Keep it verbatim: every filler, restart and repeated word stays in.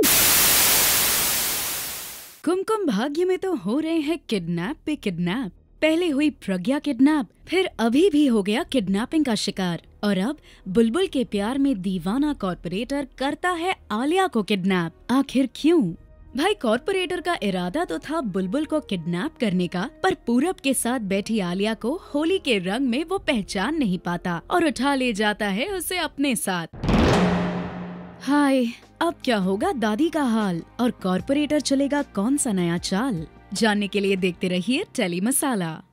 कुमकुम भाग्य में तो हो रहे हैं किडनैप पे किडनैप। पहले हुई प्रज्ञा किडनैप, फिर अभी भी हो गया किडनैपिंग का शिकार, और अब बुलबुल के प्यार में दीवाना कॉर्पोरेटर करता है आलिया को किडनैप। आखिर क्यों? भाई, कॉर्पोरेटर का इरादा तो था बुलबुल को किडनैप करने का, पर पूरब के साथ बैठी आलिया को होली के रंग में वो पहचान नहीं पाता और उठा ले जाता है उसे अपने साथ। हाय, अब क्या होगा दादी का हाल, और कॉर्पोरेटर चलेगा कौन सा नया चाल? जानने के लिए देखते रहिए टेली मसाला।